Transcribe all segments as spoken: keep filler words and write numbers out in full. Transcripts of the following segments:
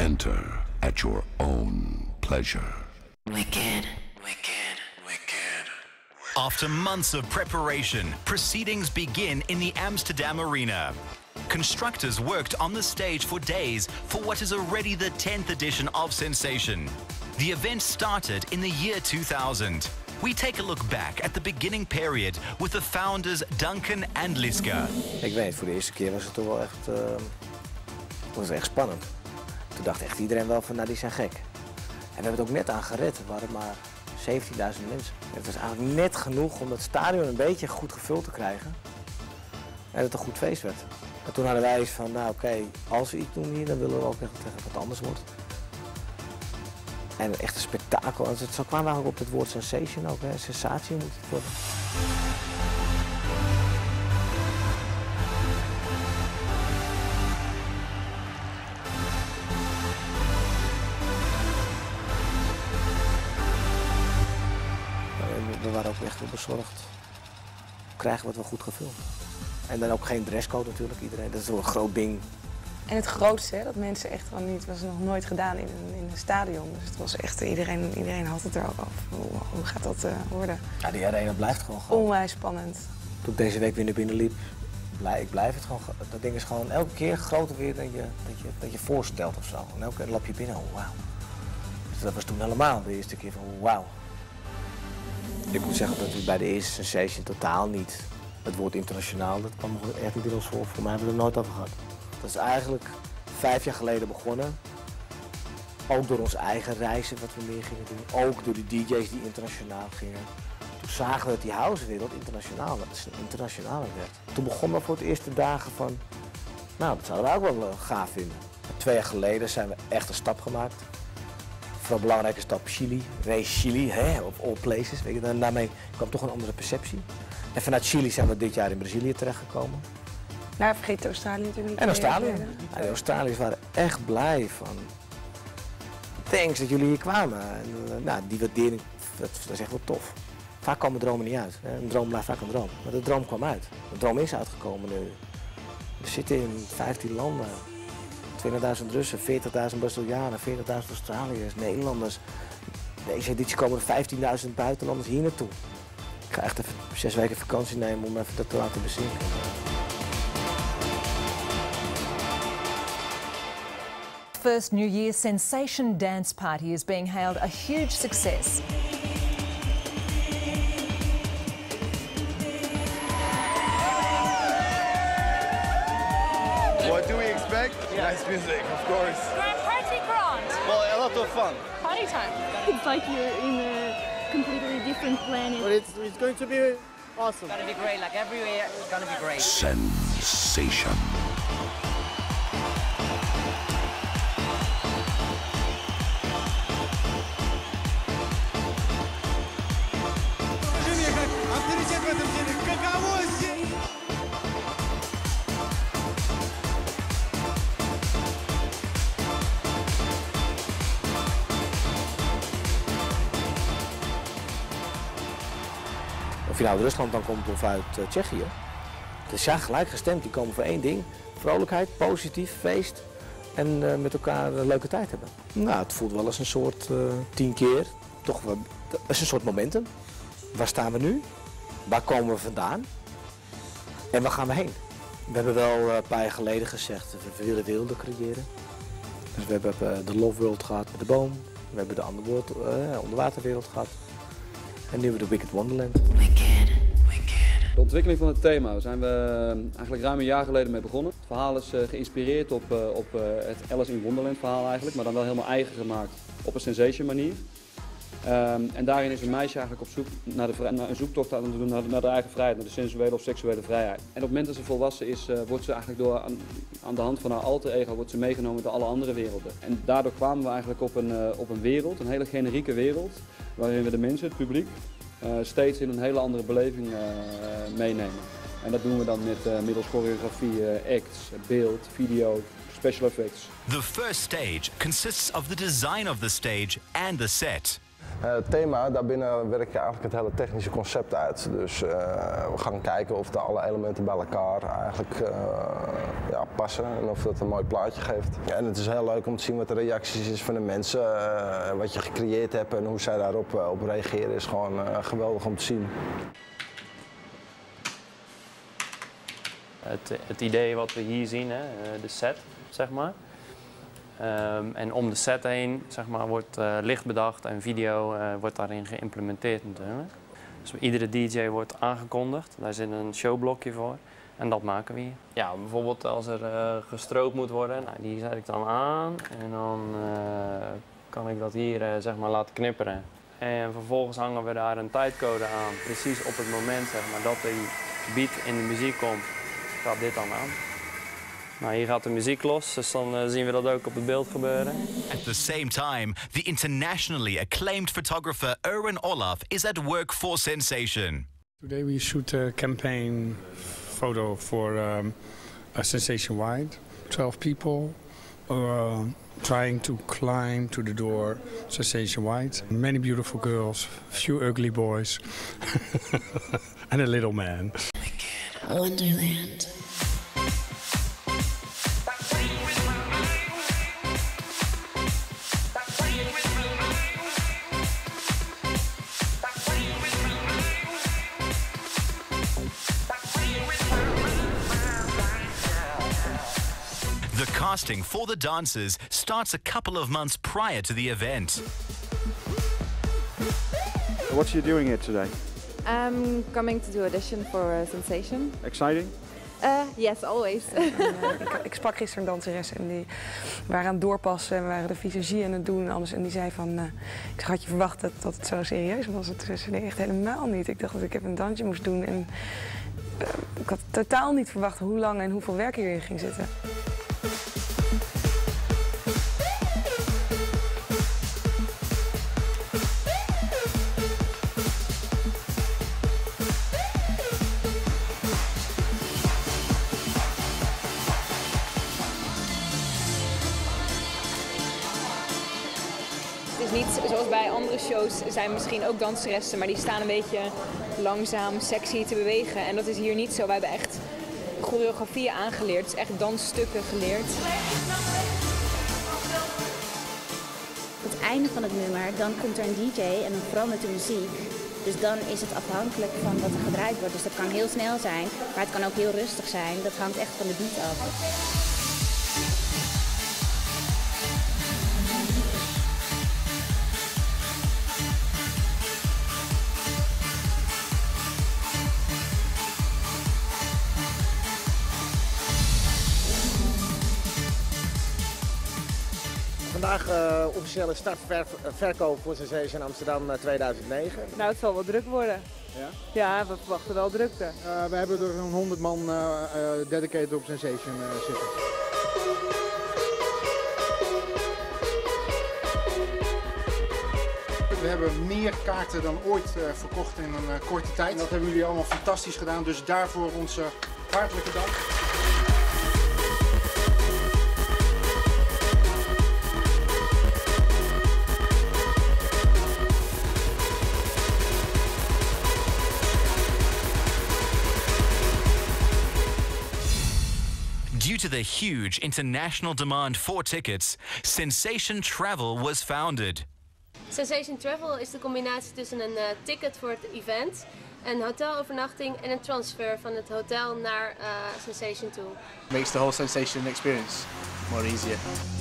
Enter at your own pleasure. Wicked, wicked, wicked. After months of preparation, proceedings begin in the Amsterdam Arena. Constructors worked on the stage for days for what is already the tenth edition of Sensation. The event started in the year two thousand. We take a look back at the beginning period with the founders Duncan and Liska. Ik weet, voor de eerste keer was het toch wel echt, uh, was het echt spannend. Toen dacht echt iedereen wel van, nou die zijn gek. En we hebben het ook net aan gered. Er waren maar zeventienduizend mensen. Het was eigenlijk net genoeg om dat stadion een beetje goed gevuld te krijgen. En dat het een goed feest werd. En toen hadden wij eens van, nou oké, okay, als we iets doen hier, dan willen we ook echt dat het wat anders wordt. En echt een spektakel. En zo kwamen we eigenlijk op het woord sensation ook. Hè. Sensatie moet het worden. We waren ook echt wel bezorgd. Krijgen we het wel goed gevuld. En dan ook geen dresscode natuurlijk, iedereen. Dat is wel een groot ding. En het grootste, hè, dat mensen echt wel niet, was nog nooit gedaan in een, in een stadion. Dus het was echt, iedereen, iedereen had het er ook over. Hoe, hoe gaat dat uh, worden? Ja, die arena blijft gewoon groot. Onwijs spannend. Toen ik deze week weer naar binnen liep, blij, ik blijf het gewoon, dat ding is gewoon elke keer groter weer dan je, dat je, dat je voorstelt of zo. En elke keer lap je binnen, oh wauw. Dus dat was toen helemaal de eerste keer van wauw. Ik moet zeggen dat we bij de eerste Sensation totaal niet, het woord internationaal, dat kwam echt niet in ons voor. Voor mij hebben we er nooit over gehad. Dat is eigenlijk vijf jaar geleden begonnen. Ook door onze eigen reizen wat we meer gingen doen. Ook door die D J's die internationaal gingen. Toen zagen we dat die housewereld internationaal, internationaler werd. Toen begonnen we voor het eerst de dagen van, nou dat zouden we ook wel uh, gaaf vinden. Twee jaar geleden zijn we echt een stap gemaakt. Vooral een belangrijke stap Chili. Race Chili, hè, of all places. Weet je, en daarmee kwam toch een andere perceptie. En vanuit Chili zijn we dit jaar in Brazilië terechtgekomen. Nou, vergeet Australië natuurlijk niet. En Australië. Ja, de Australiërs waren echt blij van. Thanks dat jullie hier kwamen. En, uh, nou, die waardering, dat, dat is echt wel tof. Vaak komen dromen niet uit. Hè. Een droom blijft vaak een droom. Maar de droom kwam uit. De droom is uitgekomen nu. We zitten in vijftien landen. twintigduizend Russen, veertigduizend Brazilianen, veertigduizend Australiërs, Nederlanders. Deze editie komen er vijftienduizend buitenlanders hier naartoe. Ik ga echt even zes weken vakantie nemen om even dat te laten bezinken. First New Year Sensation dance party is being hailed a huge success. What do we expect? Yeah. Nice music, of course. Grand party grand. Well, a lot of fun. Party time. It's like you're in a completely different planet. But it's, it's going to be awesome. It's gonna be great, like everywhere, it's gonna be great. Sensation. Of je nou uit Rusland dan komt of uit uh, Tsjechië. Dus ja, gelijk gestemd. Die komen voor één ding. Vrolijkheid, positief, feest. En uh, met elkaar een leuke tijd hebben. Nou, het voelt wel als een soort uh, tien keer. Toch wel, het is een soort momentum. Waar staan we nu? Waar komen we vandaan? En waar gaan we heen? We hebben wel uh, een paar jaar geleden gezegd dat we willen werelden creëren. Dus we hebben uh, de Love World gehad met de boom. We hebben de underworld, uh, onderwaterwereld gehad. En nu hebben we de Wicked Wonderland. Wicked, wicked. De ontwikkeling van het thema, daar zijn we eigenlijk ruim een jaar geleden mee begonnen. Het verhaal is uh, geïnspireerd op, uh, op uh, het Alice in Wonderland verhaal eigenlijk, maar dan wel helemaal eigen gemaakt op een sensation manier. Um, en daarin is een meisje eigenlijk op zoek naar, de, naar een zoektocht aan te doen naar, naar de eigen vrijheid, naar de sensuele of seksuele vrijheid. En op het moment dat ze volwassen is, uh, wordt ze eigenlijk door, aan, aan de hand van haar alter ego wordt ze meegenomen door alle andere werelden. En daardoor kwamen we eigenlijk op een, uh, op een wereld, een hele generieke wereld, waarin we de mensen, het publiek, uh, steeds in een hele andere beleving uh, meenemen. En dat doen we dan met uh, middels choreografie, uh, acts, beeld, video, special effects. The first stage consists of the design of the stage and the set. Uh, het thema, daarbinnen werk je eigenlijk het hele technische concept uit. Dus uh, we gaan kijken of de alle elementen bij elkaar eigenlijk uh, ja, passen en of dat een mooi plaatje geeft. Ja, en het is heel leuk om te zien wat de reacties is van de mensen, uh, wat je gecreëerd hebt en hoe zij daarop uh, op reageren is gewoon uh, geweldig om te zien. Het, het idee wat we hier zien, hè, de set, zeg maar. Um, en om de set heen, zeg maar, wordt uh, licht bedacht en video uh, wordt daarin geïmplementeerd natuurlijk. Dus iedere D J wordt aangekondigd, daar zit een showblokje voor en dat maken we hier. Ja, bijvoorbeeld als er uh, gestroopt moet worden, nou, die zet ik dan aan en dan uh, kan ik dat hier uh, zeg maar, laten knipperen. En vervolgens hangen we daar een tijdcode aan, precies op het moment zeg maar, dat die beat in de muziek komt. Gaat dit dan aan. Nou, hier gaat de muziek los, dus dan uh, zien we dat ook op het beeld gebeuren. At the same time, the internationally acclaimed photographer Erwin Olaf is at work for Sensation. Today we shoot a campaign photo for um, a Sensation Wide. twelve people uh, trying to climb to the door, Sensation Wide. Many beautiful girls, few ugly boys, and a little man. Wonderland. The casting for the dancers starts a couple of months prior to the event. What are you doing here today? I'm coming to do audition for uh, Sensation. Exciting? Uh, yes, always. En, uh, ik, ik sprak gisteren een danseres en die waren aan het doorpassen en we waren de visagie aan het doen en alles. En die zei van, uh, ik zeg, had je verwacht dat, dat het zo serieus was? Het was nee, echt helemaal niet. Ik dacht dat ik even een dansje moest doen en uh, ik had totaal niet verwacht hoe lang en hoeveel werk hierin ging zitten. Het is niet zoals bij andere shows zijn misschien ook danseressen, maar die staan een beetje langzaam, sexy te bewegen. En dat is hier niet zo. We hebben echt choreografieën aangeleerd, dus echt dansstukken geleerd. Op het einde van het nummer, dan komt er een D J en dan verandert de muziek. Dus dan is het afhankelijk van wat er gedraaid wordt. Dus dat kan heel snel zijn, maar het kan ook heel rustig zijn. Dat hangt echt van de beat af. Vandaag uh, officiële startverkoop voor Sensation Amsterdam tweeduizend negen. Nou, het zal wel druk worden. Ja? Ja, we verwachten wel drukte. Uh, we hebben er zo'n honderd man uh, uh, dedicated op Sensation uh, zitten. We hebben meer kaarten dan ooit uh, verkocht in een uh, korte tijd. En dat hebben jullie allemaal fantastisch gedaan, dus daarvoor onze hartelijke dank. Due to the huge international demand for tickets, Sensation Travel was founded. Sensation Travel is de combinatie tussen een uh, ticket voor het event, een hotelovernachting en een transfer van het hotel naar uh, Sensation toe. Makes the whole Sensation experience more easier.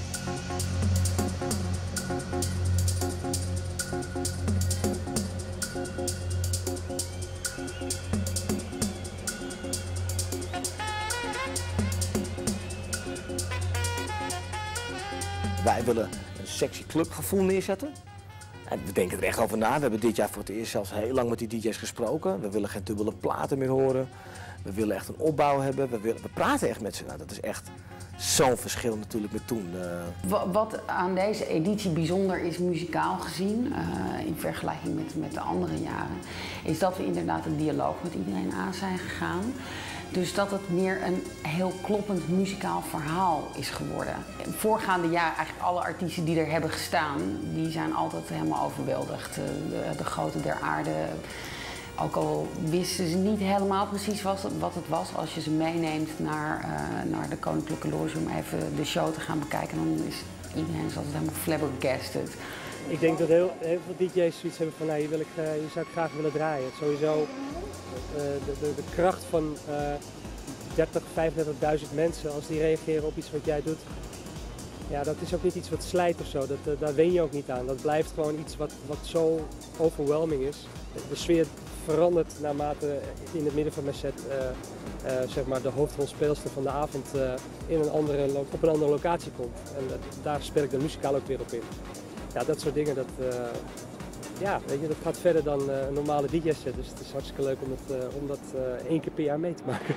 Wij willen een sexy clubgevoel neerzetten. En we denken er echt over na. We hebben dit jaar voor het eerst zelfs heel lang met die D J's gesproken. We willen geen dubbele platen meer horen. We willen echt een opbouw hebben. We, willen, we praten echt met ze. Nou, dat is echt zo'n verschil natuurlijk met toen. Uh... Wat aan deze editie bijzonder is, muzikaal gezien, uh, in vergelijking met, met de andere jaren, is dat we inderdaad een dialoog met iedereen aan zijn gegaan. Dus dat het meer een heel kloppend muzikaal verhaal is geworden. Voorgaande jaar eigenlijk alle artiesten die er hebben gestaan, die zijn altijd helemaal overweldigd. De, de grootte der aarde. Ook al wisten ze niet helemaal precies wat het, wat het was, als je ze meeneemt naar, uh, naar de Koninklijke Loge om even de show te gaan bekijken, dan is iedereen is altijd helemaal flabbergasted. Ik denk dat heel, heel veel D J's zoiets hebben van, nou, hier, wil ik, uh, hier zou ik graag willen draaien. Sowieso uh, de, de, de kracht van uh, dertig, vijfendertigduizend mensen, als die reageren op iets wat jij doet, ja, dat is ook niet iets wat slijt of zo. Dat, uh, daar wen je ook niet aan. Dat blijft gewoon iets wat, wat zo overwhelming is. De sfeer verandert naarmate in het midden van mijn set uh, uh, zeg maar de hoofdrolspeelster van de avond uh, in een andere, op een andere locatie komt. En uh, daar speel ik de muzikaal ook weer op in. Ja, dat soort dingen, dat, uh, ja, weet je, dat gaat verder dan uh, een normale D J-set. Dus het is hartstikke leuk om, het, uh, om dat uh, één keer per jaar mee te maken.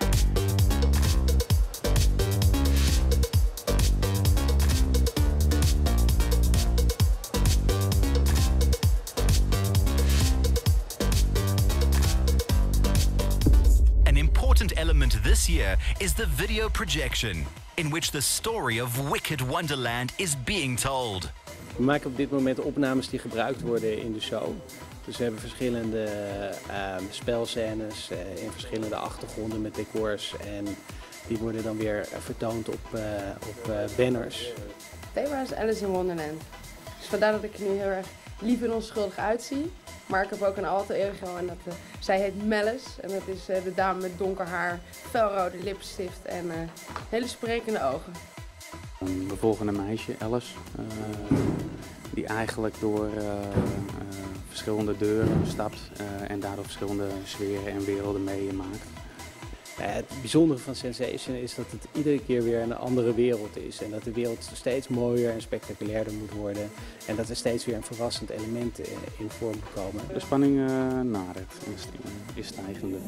Element this year is the video projection, in which the story of Wicked Wonderland is being told. We maken op dit moment opnames die gebruikt worden in de show. Dus we hebben verschillende uh, spelscènes uh, in verschillende achtergronden met decors. En die worden dan weer vertoond op, uh, op uh, banners. Het thema is Alice in Wonderland. Dus vandaar dat ik er nu heel erg lief en onschuldig uitzie. Maar ik heb ook een alter ego en dat, uh, zij heet Malice. En dat is uh, de dame met donker haar, felrode lipstift en uh, hele sprekende ogen. We volgen een meisje, Alice, uh, die eigenlijk door uh, uh, verschillende deuren stapt uh, en daardoor verschillende sferen en werelden meemaakt. Ja, het bijzondere van Sensation is dat het iedere keer weer een andere wereld is. En dat de wereld steeds mooier en spectaculairder moet worden. En dat er steeds weer een verrassend element in vorm komen. De spanning uh, nadert en is stijgende.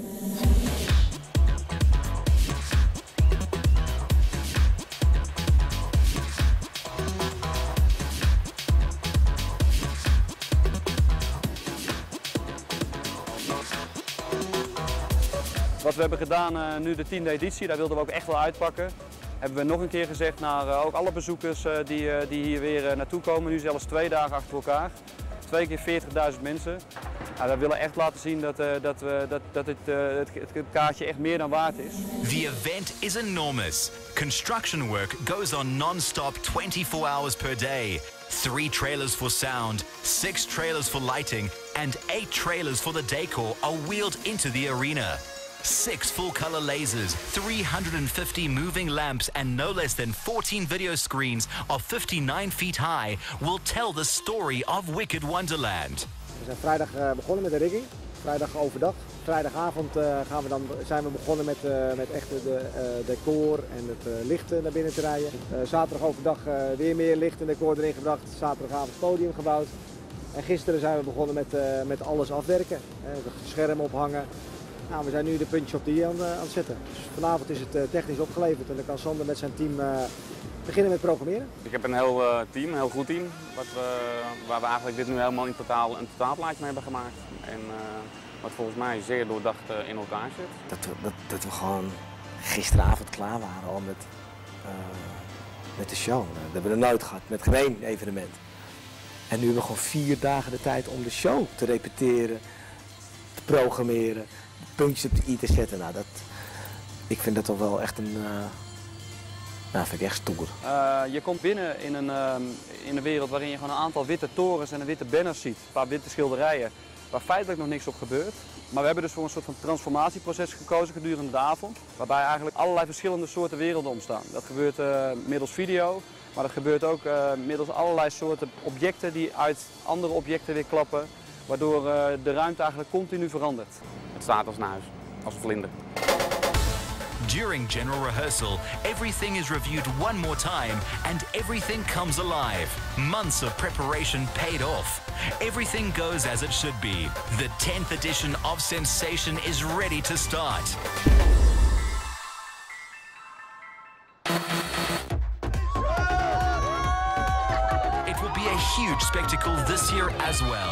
Wat we hebben gedaan uh, nu de tiende editie, daar wilden we ook echt wel uitpakken. Hebben we nog een keer gezegd naar uh, ook alle bezoekers uh, die, uh, die hier weer uh, naartoe komen. Nu zelfs twee dagen achter elkaar. Twee keer veertigduizend mensen. Nou, we willen echt laten zien dat, uh, dat, we, dat, dat het, uh, het, het kaartje echt meer dan waard is. The event is enormous. Construction work goes on non-stop twenty-four hours per day. Three trailers for sound, six trailers for lighting, and eight trailers for the decor are wheeled into the arena. Six full-color lasers, three hundred fifty moving lamps and no less than fourteen video screens of fifty-nine feet high will tell the story of Wicked Wonderland. We zijn vrijdag uh, begonnen met de rigging, vrijdag overdag. Vrijdagavond uh, gaan we dan, zijn we begonnen met, uh, met echt de uh, decor en het uh, licht uh, naar binnen te rijden. Uh, zaterdag overdag uh, weer meer licht en decor erin gebracht, zaterdagavond podium gebouwd. En gisteren zijn we begonnen met, uh, met alles afwerken, uh, de schermen ophangen. Nou, we zijn nu de puntjes op de i aan, uh, aan het zetten. Dus vanavond is het uh, technisch opgeleverd en dan kan Sander met zijn team uh, beginnen met programmeren. Ik heb een heel uh, team, een heel goed team, wat we, waar we eigenlijk dit nu helemaal in totaal, een totaalplaatje mee hebben gemaakt. En uh, wat volgens mij zeer doordacht uh, in elkaar zit. Dat we, dat, dat we gewoon gisteravond klaar waren al met, uh, met de show. Dat hebben we nog nooit gehad, met geen één evenement. En nu hebben we gewoon vier dagen de tijd om de show te repeteren, te programmeren, puntjes op de i te zetten. Nou, dat, ik vind dat toch wel echt een, uh, nou, vind ik echt stoer. Uh, je komt binnen in een, uh, in een wereld waarin je gewoon een aantal witte torens en een witte banners ziet. Een paar witte schilderijen waar feitelijk nog niks op gebeurt. Maar we hebben dus voor een soort van transformatieproces gekozen gedurende de avond. Waarbij eigenlijk allerlei verschillende soorten werelden ontstaan. Dat gebeurt uh, middels video, maar dat gebeurt ook uh, middels allerlei soorten objecten die uit andere objecten weer klappen. Waardoor uh, de ruimte eigenlijk continu verandert. Het staat als een huis, als een vlinder. During general rehearsal, everything is reviewed one more time and everything comes alive. Months of preparation paid off. Everything goes as it should be. The tenth edition of Sensation is ready to start. It will be a huge spectacle this year as well.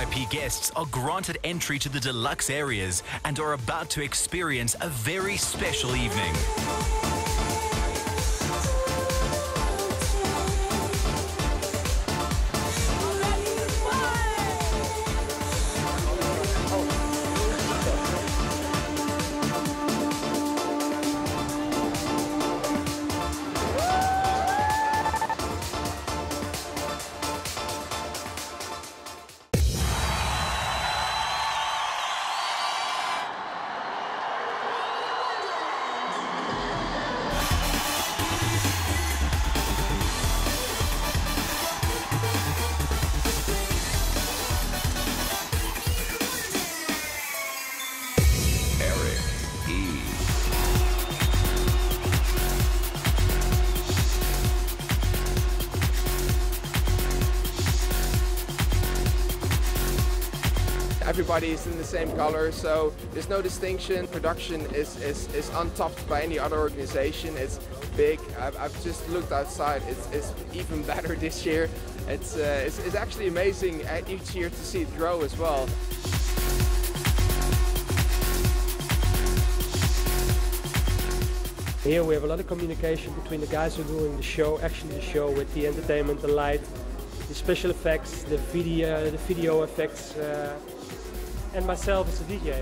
V I P guests are granted entry to the deluxe areas and are about to experience a very special evening. Everybody is in the same color, so there's no distinction. Production is, is, is untopped by any other organization. It's big. I've, I've just looked outside. It's, it's even better this year. It's, uh, it's, it's actually amazing each year to see it grow as well. Here we have a lot of communication between the guys who are doing the show, actually the show with the entertainment, the light, the special effects, the video, the video effects, uh, and myself as a D J.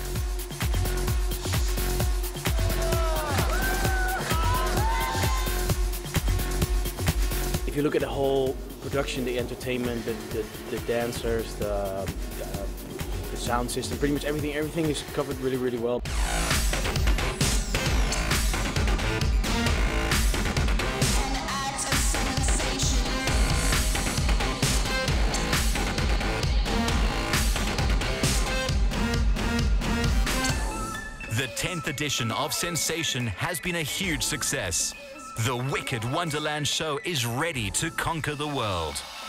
If you look at the whole production, the entertainment, the, the, the dancers, the, uh, the sound system, pretty much everything, everything is covered really, really well. The tenth edition of Sensation has been a huge success. The Wicked Wonderland show is ready to conquer the world.